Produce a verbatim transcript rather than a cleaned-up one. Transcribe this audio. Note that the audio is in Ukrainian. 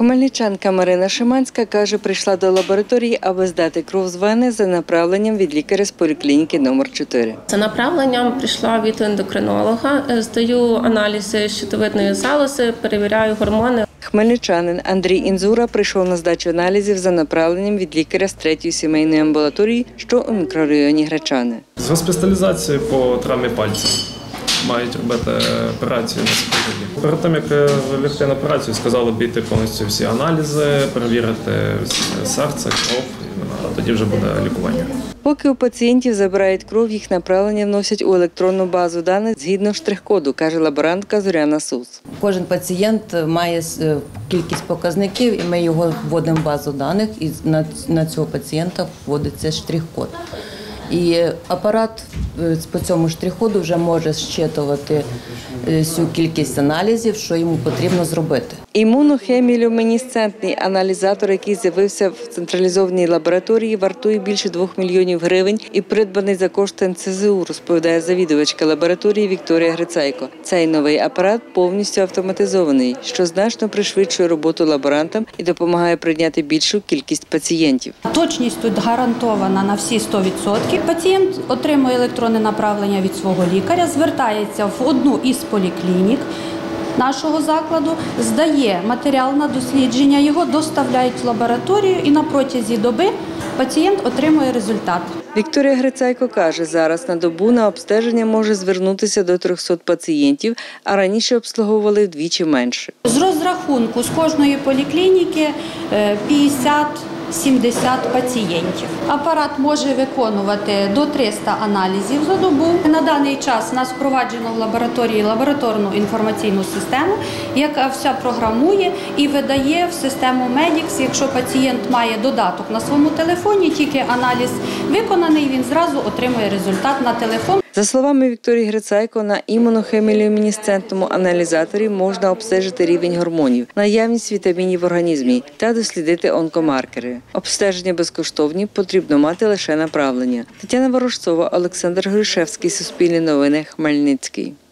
Хмельничанка Марина Шиманська каже, прийшла до лабораторії, аби здати кров з вени за направленням від лікаря з поліклініки номер чотири. За направленням прийшла від ендокринолога, здаю аналізи щитовидної залози, перевіряю гормони. Хмельничанин Андрій Інзура прийшов на здачу аналізів за направленням від лікаря з третьої сімейної амбулаторії, що у мікрорайоні Гречани. З госпіталізації по травмі пальця. Мають робити операцію на сухожилі. Перед тим, як лягти на операцію, сказали обійти повністю всі аналізи, перевірити серце, кров, а тоді вже буде лікування. Поки у пацієнтів забирають кров, їх направлення вносять у електронну базу даних згідно штрих-коду, каже лаборантка Зоряна Сус. Кожен пацієнт має кількість показників, і ми його вводимо в базу даних, і на цього пацієнта вводиться штрих-код. І апарат по цьому штрих-коду вже може зчитувати всю кількість аналізів, що йому потрібно зробити. Імунохемілюмінесцентний аналізатор, який з'явився в централізованій лабораторії, вартує більше двох мільйонів гривень і придбаний за кошти ен це зе у, розповідає завідувачка лабораторії Вікторія Грицайко. Цей новий апарат повністю автоматизований, що значно пришвидшує роботу лаборантам і допомагає прийняти більшу кількість пацієнтів. Точність тут гарантована на всі сто відсотків. Пацієнт отримує електронне направлення від свого лікаря, звертається в одну із поліклінік нашого закладу, здає матеріал на дослідження, його доставляють в лабораторію і на протязі доби пацієнт отримує результат. Вікторія Грицайко каже, зараз на добу на обстеження може звернутися до трьохсот пацієнтів, а раніше обслуговували вдвічі менше. З розрахунку з кожної поліклініки п'ятдесят сімдесят пацієнтів. Апарат може виконувати до трьохсот аналізів за добу. На даний час у нас впроваджено в лабораторії лабораторну інформаційну систему, яка все програмує і видає в систему Медікс. Якщо пацієнт має додаток на своєму телефоні, тільки аналіз виконаний, він зразу отримує результат на телефон. За словами Вікторії Грицайко, на імунохемілюмінесцентному аналізаторі можна обстежити рівень гормонів, наявність вітамінів в організмі та дослідити онкомаркери. Обстеження безкоштовні, потрібно мати лише направлення. Тетяна Ворожцова, Олександр Грушевський, Суспільне новини, Хмельницький.